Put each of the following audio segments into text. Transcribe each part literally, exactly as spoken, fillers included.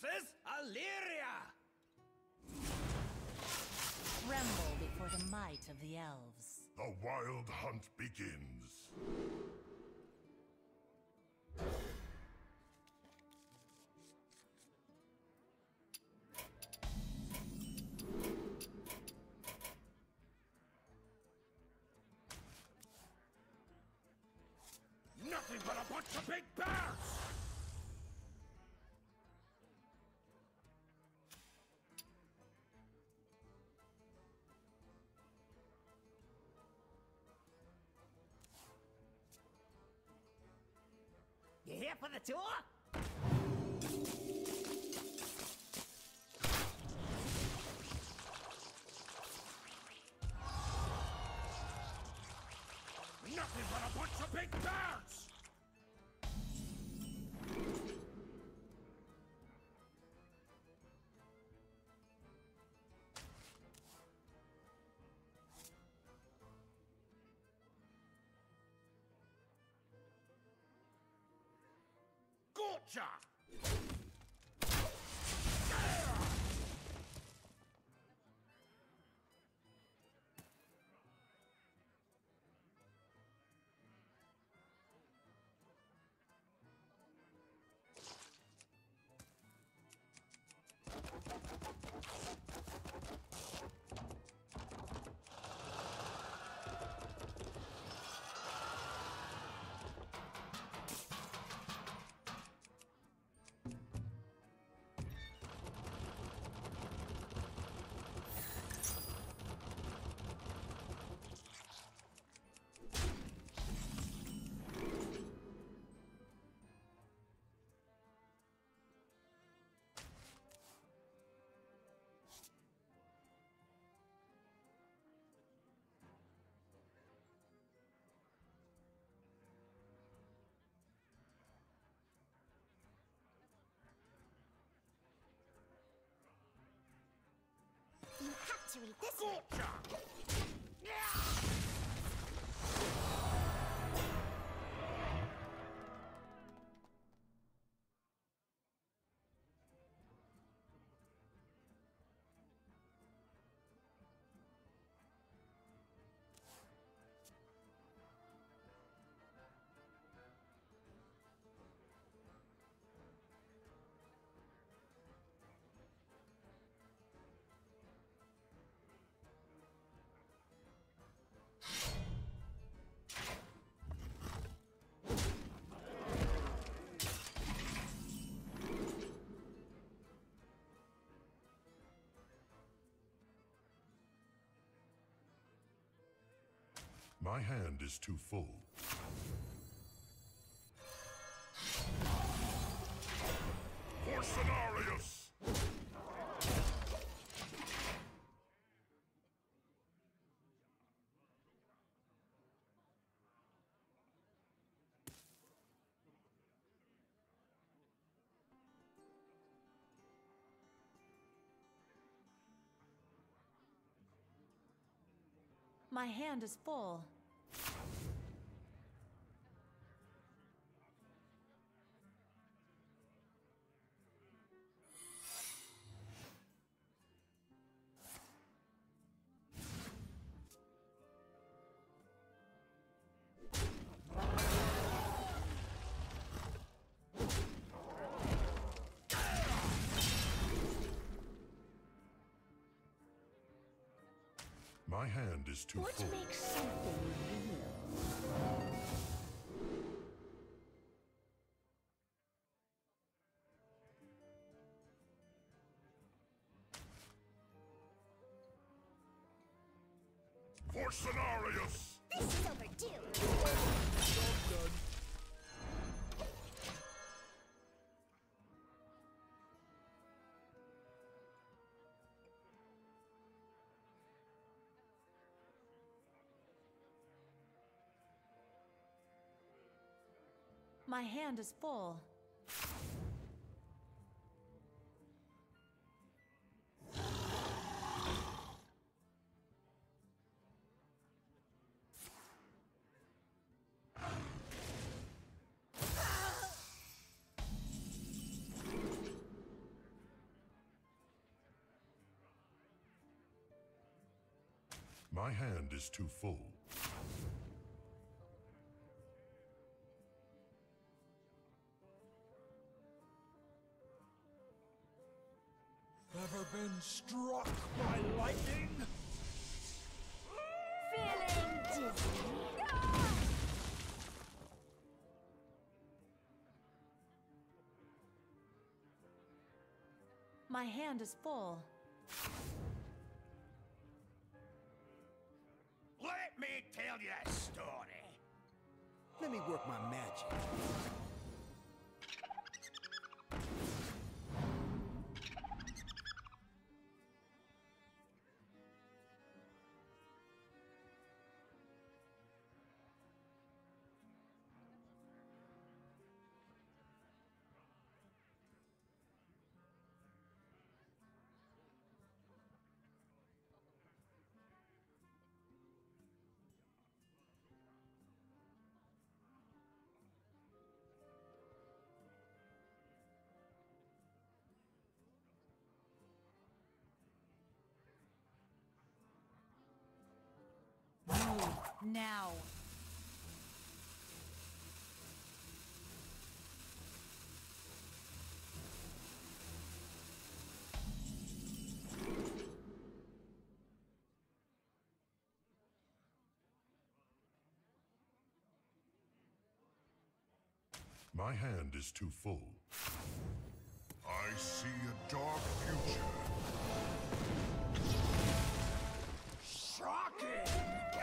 versus Illyria! Tremble before the might of the elves. The wild hunt begins. Nothing but a bunch of big bears! You here for the tour? Nothing but a bunch of big bears! Gotcha! You have to read this. Gotcha! My hand is too full. For Cenarius! My hand is full. My hand is too What full. makes something real? For Cenarius! This is overdue. My hand is full. My hand is too full. Ever been struck by lightning? Feeling dizzy. Ah! My hand is full. Let me tell you a story. Let me work my magic. Now. My hand is too full. I see a dark future. Shocking!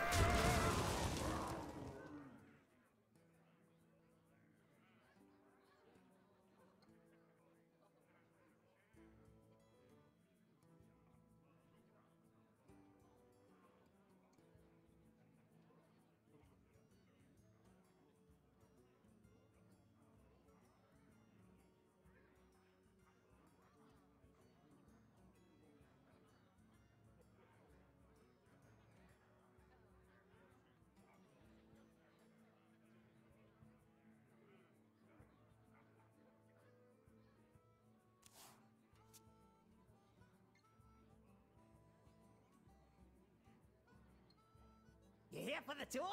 You here for the tour?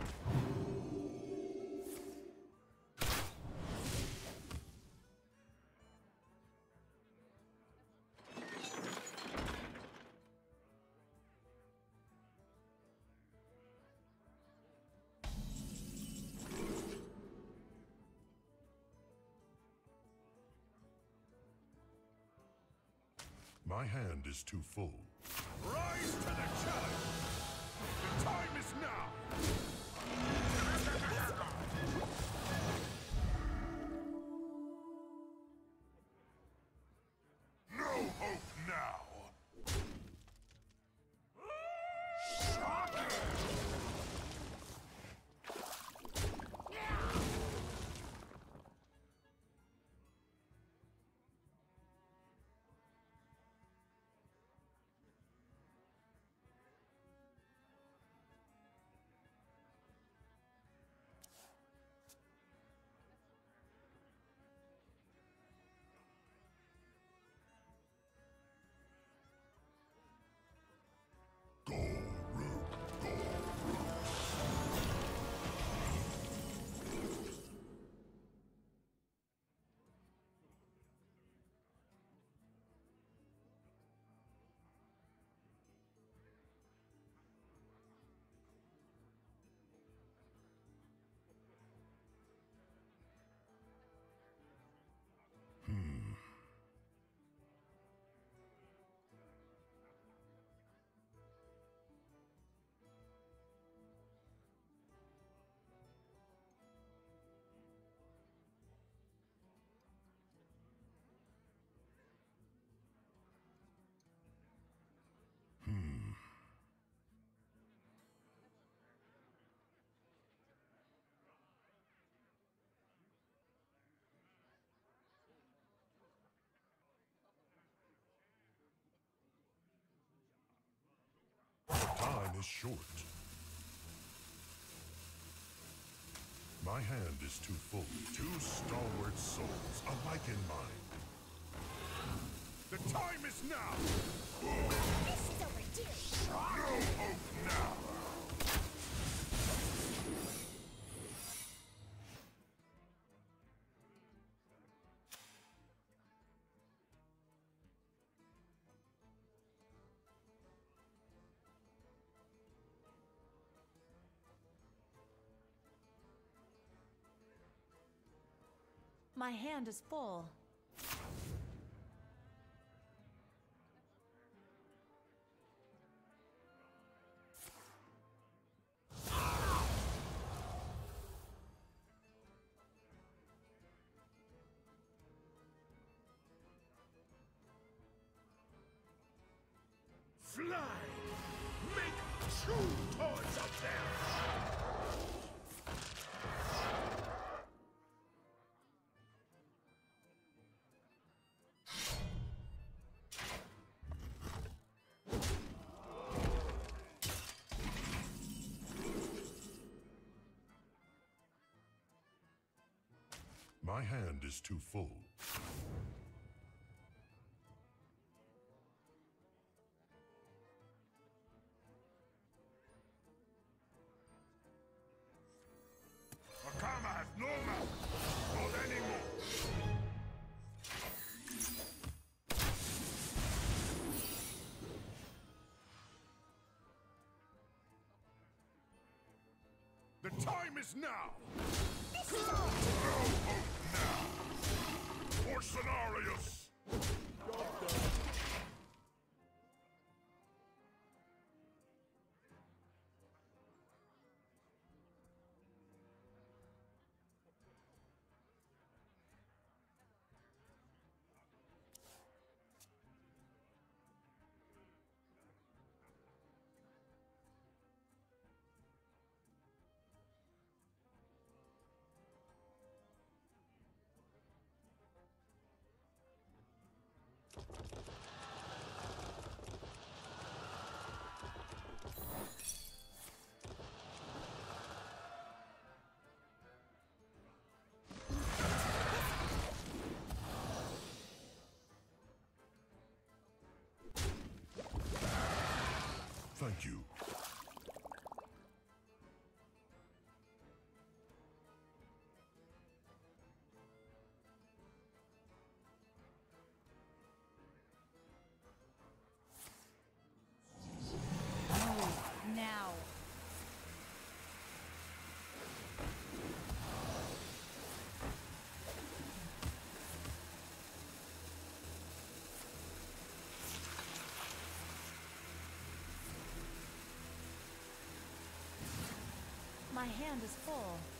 My hand is too full. Rise to the challenge! The time is now! No hope now! Time is short. My hand is too full. Two stalwart souls, alike in mind. The time is now! This is overdue. No hope now! My hand is full. Fly! Make true toys of them! My hand is too full. Akama has no mouth, not anymore. The time is now. This is No hope now. For Scenarius. Thank you. Now. My hand is full.